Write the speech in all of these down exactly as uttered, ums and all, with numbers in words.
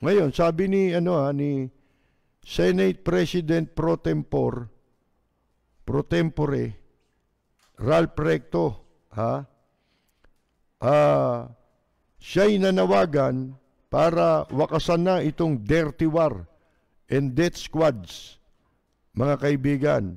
Ngayon, sabi ni, ano ha, ni Senate President Pro Tempore, Pro Tempore, Ralph Recto, ha? Ah, siya'y nanawagan para wakasan na itong dirty war and death squads, mga kaibigan.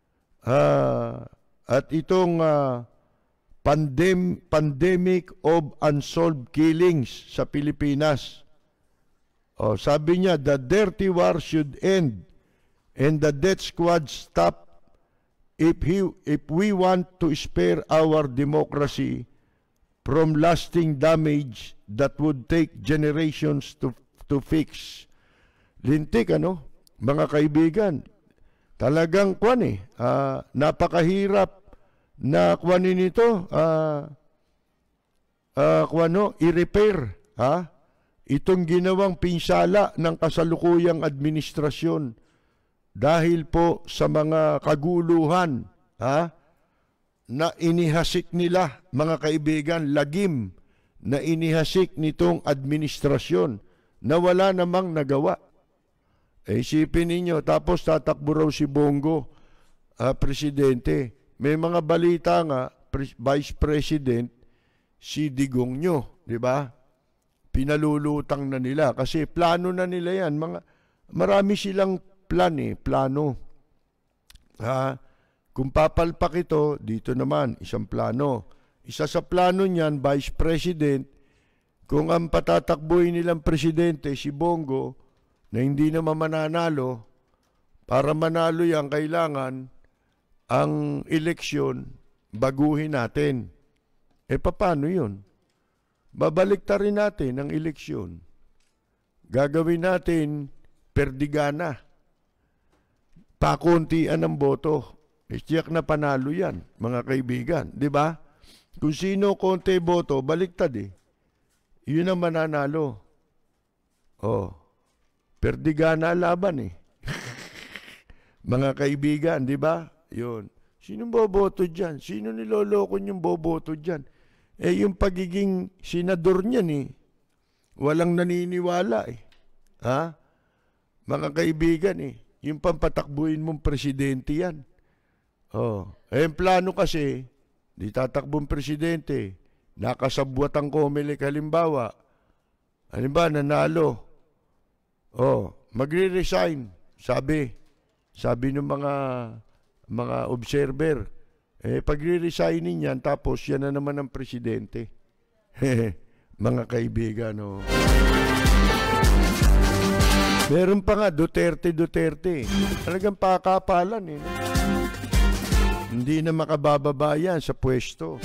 Ah, at itong uh, pandem pandemic of unsolved killings sa Pilipinas. Oh, sabi niya, the dirty war should end and the death squad stop if, he, if we want to spare our democracy from lasting damage that would take generations to, to fix. Lintik, ano? Mga kaibigan, talagang kwan eh, uh, napakahirap na kwanin ito, uh, uh, kwano, i-repair, ha? Itong ginawang pinsala ng kasalukuyang administrasyon dahil po sa mga kaguluhan, ha? Na inihasik nila, mga kaibigan, lagim na inihasik nitong administrasyon na wala namang nagawa. Eh, isipin ninyo, tapos tatakbo raw si Bongo, uh, presidente. May mga balita nga, pre Vice President, si Digong nyo, di ba? Pinalulutang na nila kasi plano na nila yan. Mga, marami silang plan eh, plano. Ha? Kung papalpak ito, dito naman, isang plano. Isa sa plano niyan, Vice President, kung ang patatakbuhin nilang presidente, si Bongo, na hindi naman mananalo, para manalo yan, kailangan ang eleksyon, baguhin natin. E paano yun? Babalik ta rin natin ang eleksyon. Gagawin natin perdigana. Pakuntian ang boto. Istiyak na panalo yan, mga kaibigan. Di ba? Kung sino konti boto, baliktad eh. Yun ang mananalo. Oh, perdigana laban eh. Mga kaibigan, di ba? Yun. Sino boboto dyan? Sino niloloko yung boboto dyan? Eh, yung pagiging senador niyan eh. Walang naniniwala eh. Ha? Mga kaibigan eh. Yung pampatakbuhin mong presidente yan. Oh, eh, yung plano kasi, di tatakbong presidente, nakasabwat ang Comelec halimbawa, halimbawa, nanalo, oh, magre-resign, sabi, sabi ng mga, mga observer, eh, pagre-resignin yan, tapos yan na naman ang presidente. Mga kaibigan, oh. Meron pa nga, Duterte, Duterte. Talagang pakapalan, eh. Hindi na makabababa yan sa pwesto.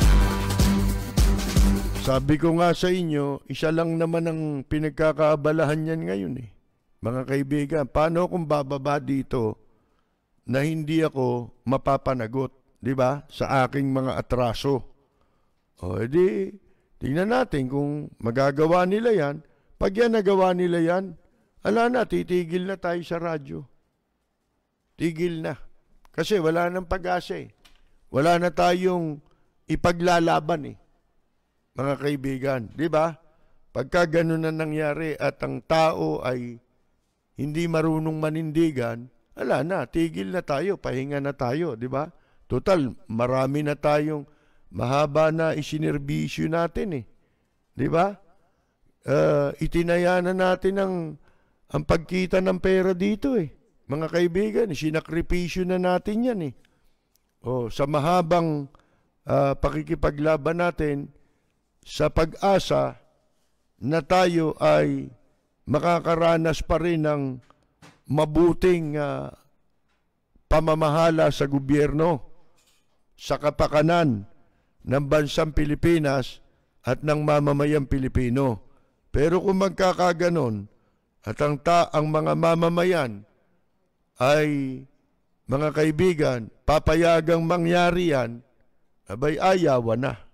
Sabi ko nga sa inyo, isa lang naman ang pinagkakaabalahan yan ngayon eh. Mga kaibigan, paano kung bababa dito na hindi ako mapapanagot, di ba? Sa aking mga atraso. O edi, tingnan natin kung magagawa nila yan. Pag yan nagawa nila yan, ala na, titigil na tayo sa radyo. Tigil na. Kasi wala nang pag-asa eh. Wala na tayong ipaglalaban eh. Mga kaibigan, di ba? Pagka ganun na nangyari at ang tao ay hindi marunong manindigan, ala na, tigil na tayo, pahinga na tayo, di ba? Total, marami na tayong mahaba na isinerbisyo natin eh. Di ba? Uh, itinaya na natin ang, ang pagkita ng pera dito eh. Mga kaibigan, sinakripisyo na natin yan eh. O, sa mahabang uh, pakikipaglaban natin sa pag-asa na tayo ay makakaranas pa rin ng mabuting uh, pamamahala sa gobyerno, sa kapakanan ng bansang Pilipinas at ng mamamayang Pilipino. Pero kung magkakaganon at ang, ta ang mga mamamayan ay, mga kaibigan, papayagang mangyari yan, abay ayawan na.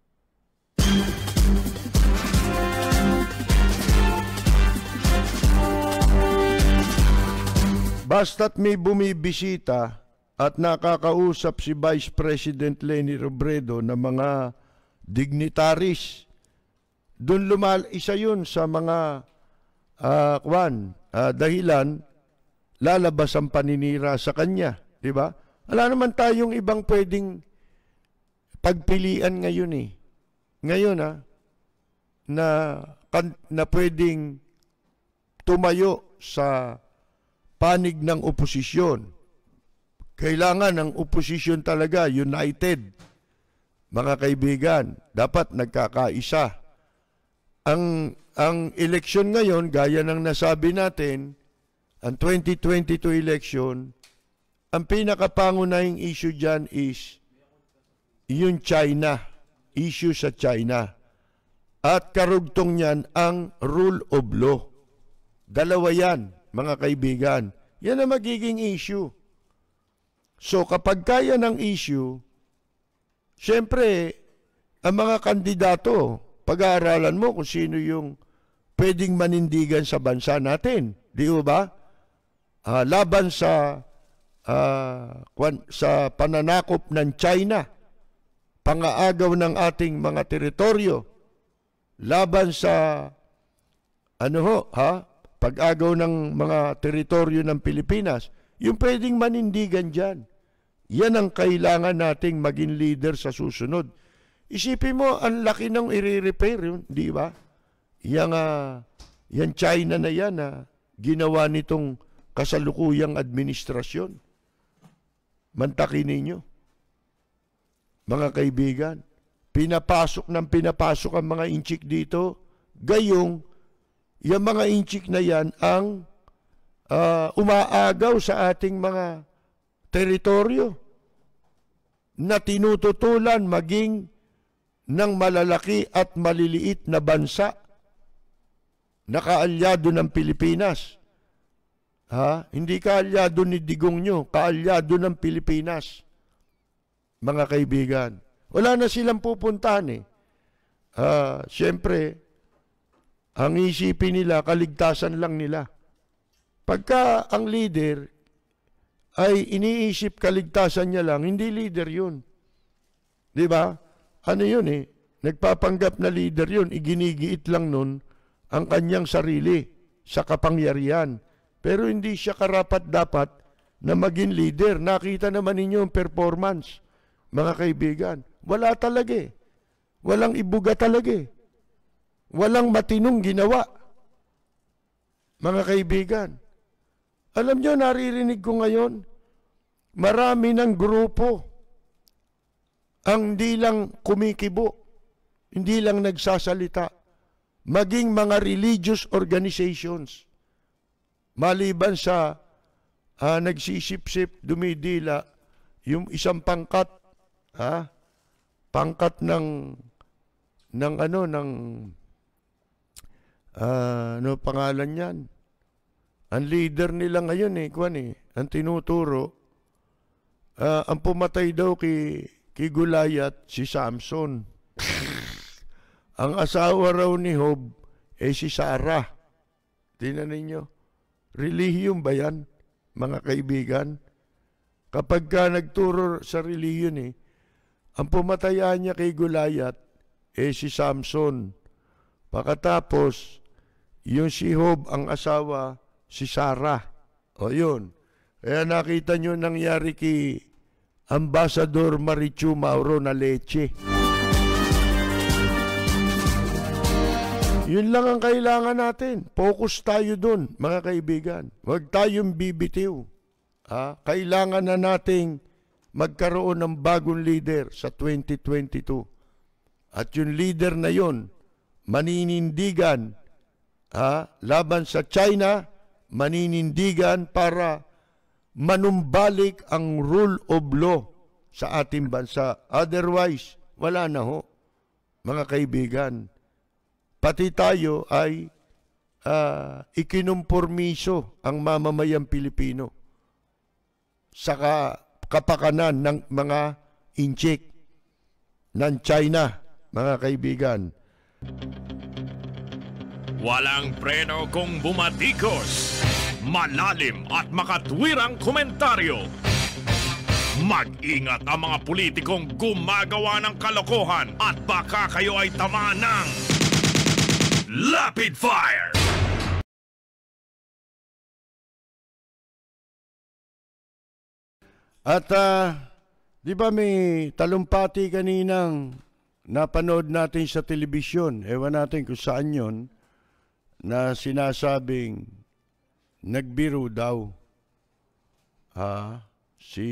Basta't may bumibisita at nakakausap si Vice President Leni Robredo na mga dignitaries, doon lumal, isa yun sa mga uh, kwan, uh, dahilan, lalabas ang paninira sa kanya. Di ba? Wala naman tayong ibang pwedeng pagpilian ngayon eh. Ngayon ah, na, na pwedeng tumayo sa panig ng oposisyon. Kailangan ng oposisyon talaga, united. Mga kaibigan, dapat nagkakaisa. Ang, ang eleksyon ngayon, gaya ng nasabi natin, ang twenty twenty-two election, ang pinakapangunahing issue dyan is yung China, issue sa China. At karugtong niyan ang rule of law. Dalawa yan, mga kaibigan. Yan ang magiging issue. So kapag kaya ng issue, siyempre, ang mga kandidato, pag-aaralan mo kung sino yung pwedeng manindigan sa bansa natin. Di ba? Uh, laban sa, uh, sa pananakop ng China, pangaagaw ng ating mga teritoryo, laban sa ano ho, ha? Pag-agaw ng mga teritoryo ng Pilipinas, yung pwedeng manindigan dyan. Yan ang kailangan nating maging leader sa susunod. Isipin mo, ang laki ng i-repair yun, di ba? Yang, uh, yan China na yan, uh, ginawa nitong kasalukuyang administrasyon. Mantakin ninyo. Mga kaibigan, pinapasok ng pinapasok ang mga inchik dito, gayong yung mga inchik na yan ang uh, umaagaw sa ating mga teritoryo na tinututulan maging ng malalaki at maliliit na bansa na kaalyado ng Pilipinas. Ha? Hindi kaalyado ni Digong nyo, kaalyado ng Pilipinas. Mga kaibigan, wala na silang pupuntahan eh. Uh, Siyempre, ang isipin nila, kaligtasan lang nila. Pagka ang leader ay iniisip kaligtasan niya lang, hindi leader yun. Di ba? Ano yun eh? Nagpapanggap na leader yun, iginigiit lang nun ang kanyang sarili sa kapangyarihan. Pero hindi siya karapat-dapat na maging leader. Nakita naman ninyo yung performance, mga kaibigan. Wala talaga eh. Walang ibuga talaga eh. Walang matinong ginawa. Mga kaibigan, alam nyo, naririnig ko ngayon, marami ng grupo ang hindi lang kumikibo, hindi lang nagsasalita, maging mga religious organizations, maliban sa uh, nagsisip-sip, dumidila, yung isang pangkat, ha? Pangkat ng, ng ano, ng, Uh, ano pangalan yan? Ang leader nila ngayon eh, kwan eh, ang tinuturo, uh, ang pumatay daw kay, kay Goliath, si Samson. Ang asawa raw ni Job, eh si Sarah. Tingnan ninyo, relihiyon ba yan, mga kaibigan? Kapag ka nagturo sa relihiyon eh, ang pumatayan niya kay Goliath, eh si Samson. Pagkatapos, yung si Job, ang asawa, si Sarah. O yun. Kaya nakita nyo nangyari kay Ambassador Marichu Mauro na leche. Yun lang ang kailangan natin. Focus tayo dun, mga kaibigan. Huwag tayong bibitiw. Ha? Kailangan na nating magkaroon ng bagong leader sa twenty twenty-two. At yung leader na yun, maninindigan, ha, laban sa China, maninindigan para manumbalik ang rule of law sa ating bansa. Otherwise, wala na ho, mga kaibigan. Pati tayo ay uh, ikinumpormiso ang mamamayang Pilipino sa kapakanan ng mga inchik ng China, mga kaibigan. Walang preno kung bumatikos, malalim at makatwirang komentaryo. Mag-ingat ang mga politikong gumagawa ng kalokohan at baka kayo ay tamaan ng Lapid Fire! At uh, di ba may talumpati kaninang napanood natin sa telebisyon, ewan natin kung saan yon, na sinasabing nagbiro daw. Ha? Si...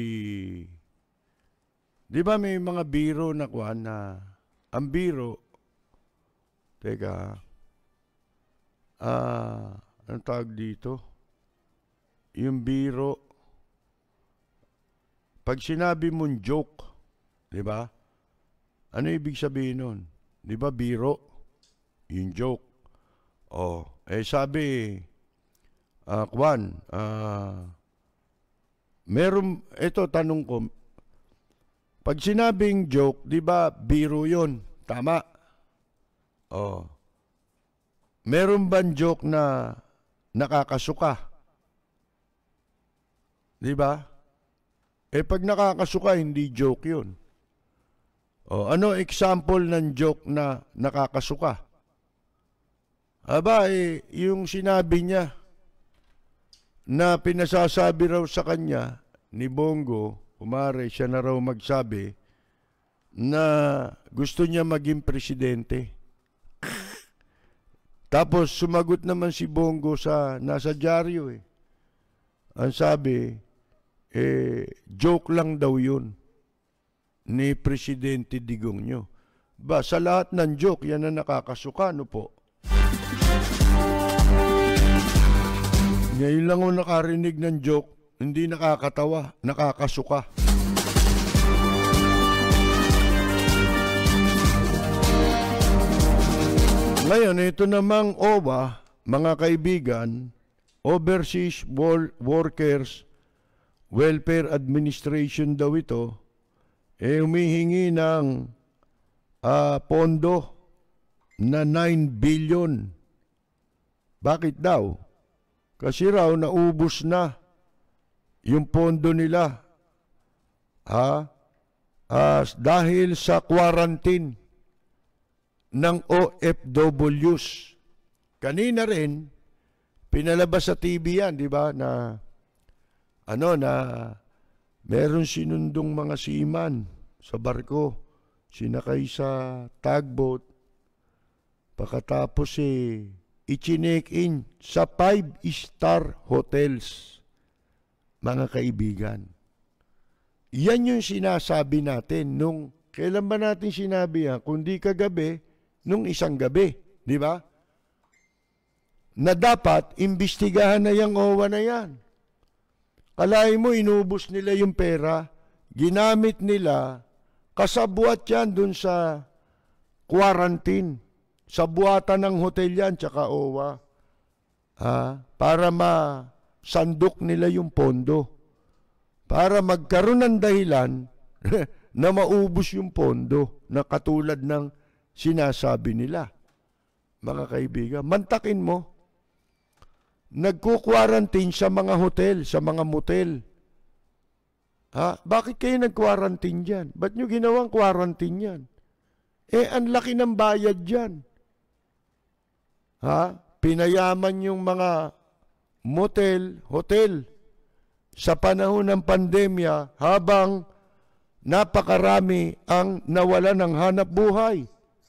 Di ba may mga biro na kuwan na ang biro, teka, ah, anong tawag dito? Yung biro, pag sinabi mong joke, di ba? Ano ibig sabihin nun? Di ba biro? Yung joke. Oh, eh sabi, ah, kuwan, ah, meron, ito tanong ko, pag sinabing joke, di ba biro yun? Tama? Oh. Meron bang joke na nakakasuka? Di ba? Eh pag nakakasuka, hindi joke yun. Oh, ano example ng joke na nakakasuka? Aba, eh, yung sinabi niya na pinasasabi raw sa kanya ni Bongo, kumare siya na raw magsabi na gusto niya maging presidente. Tapos sumagot naman si Bongo sa nasa dyaryo eh. Ang sabi, eh, joke lang daw yun ni Presidente Digong nyo. Ba, sa lahat ng joke, yan na nakakasuka, no po? Ngayon lang ako nakarinig ng joke, hindi nakakatawa, nakakasuka. Ngayon, ito namang O W A, mga kaibigan, Overseas Workers Welfare Administration daw ito, eh humihingi ng uh, pondo na nine billion. Bakit daw? Kasi raw naubos na yung pondo nila. Ha? Uh, dahil sa quarantine ng O F Ws. Kanina rin, pinalabas sa T V yan, di ba, na ano na meron sinundong mga seaman sa barko, sinakay sa tugboat, pagkatapos eh, i-check in sa five-star hotels, mga kaibigan. Yan yung sinasabi natin nung, kailan ba natin sinabi yan? Kundi kagabi, nung isang gabi, di ba? Na dapat, imbestigahan na yung O W A na yan. Kalahin mo, inubos nila yung pera, ginamit nila, kasabwat yan dun sa quarantine, sa buhatan ng hotel yan, tsaka O W A, ha? Para masandok nila yung pondo, para magkaroon ng dahilan na maubos yung pondo, na katulad ng sinasabi nila. Mga kaibigan, mantakin mo, nagko-quarantine sa mga hotel, sa mga motel. Ha? Bakit kayo nag-quarantine dyan? Ba't nyo ginawang quarantine yan? Eh, ang laki ng bayad dyan. Ha? Pinayaman yung mga motel, hotel, sa panahon ng pandemya habang napakarami ang nawala ng hanap buhay.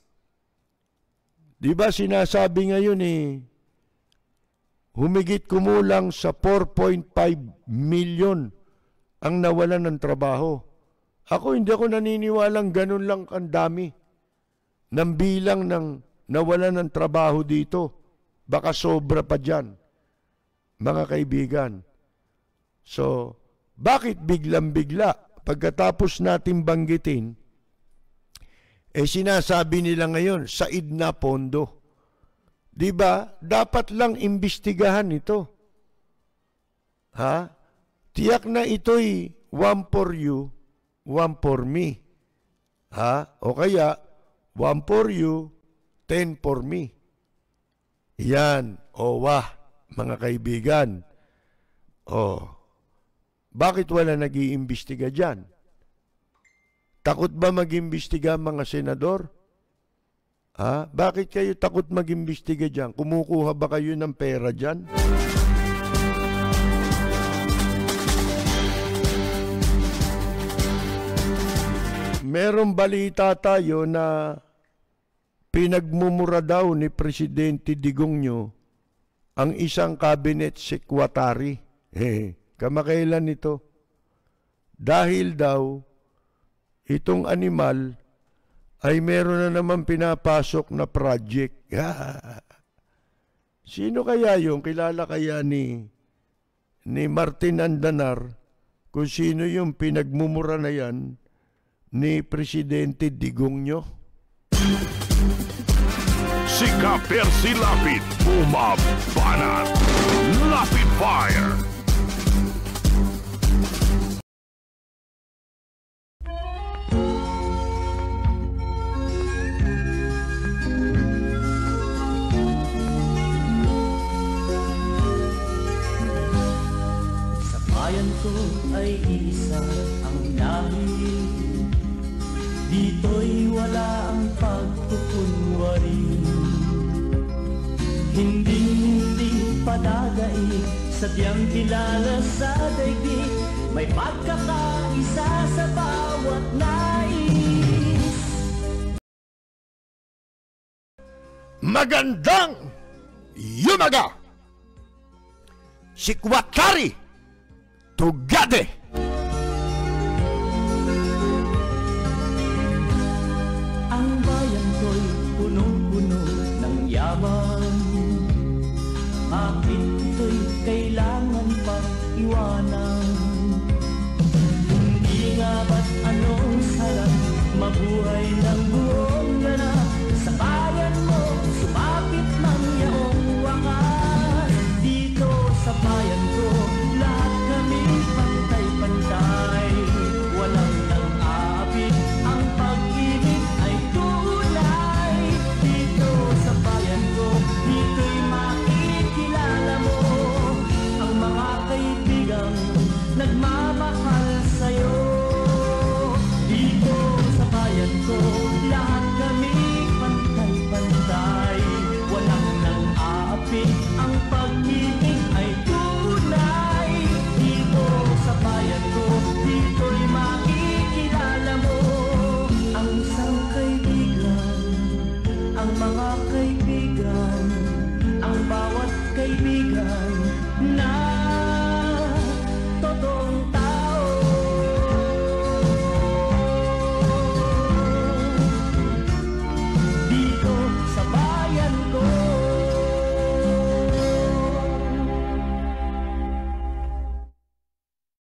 Di ba sinasabi ngayon eh, humigit kumulang sa four point five million ang nawalan ng trabaho. Ako hindi ako naniniwalang ganun lang ang dami ng bilang ng nawalan ng trabaho dito. Baka sobra pa dyan, mga kaibigan. So, bakit biglang-bigla pagkatapos natin banggitin, eh sinasabi nila ngayon, said na pondo. Diba? Dapat lang imbestigahan ito. Ha? Tiyak na ito'y one for you, one for me. Ha? O kaya, one for you, ten for me. Yan. O wah, mga kaibigan. O, bakit wala nag-iimbestiga dyan? Takot ba mag-imbestiga mga senador? Ha? Bakit kayo takot mag-imbestiga dyan? Kumukuha ba kayo ng pera dyan? merong balita tayo na pinagmumura daw ni Presidente Digongyo ang isang cabinet secretary. Eh, kamakailan ito? Dahil daw, itong animal ay meron na naman pinapasok na project. Sino kaya yung kilala kaya ni, ni Martin Andanar kung sino yung pinagmumura na yan ni Presidente Digongyo? Si Ka-Percy Lapid, bumabanat. Lapid Fire. Sa bayan ko ay isa ang lahi, dito'y wala ang pagkukunwari. Hindi-hindi padagay, sadyang kilala sa daigdig, may pagkakaisa sa bawat nais. Magandang yumaga! Sikwatari Tugade! Ang bayan ko'y punong-puno ng yaman, bakit ito'y kailangan pang iwanan? Hindi nga ba't anong sarap mabuhay ng buong ganap? Sa bayan mo, sumapit man yaong wakas. Dito sa bayan ko, lahat kami pantay-pantay. Walang nang-aapit, ang pag-ibig ay tunay. Dito sa bayan ko, dito'y makikilala mo ang mga kaibigang nagmamahal sa'yo. Dito sa bayan ko, lahat kami pantay-pantay. Walang nang-aapit, ang pag-ibig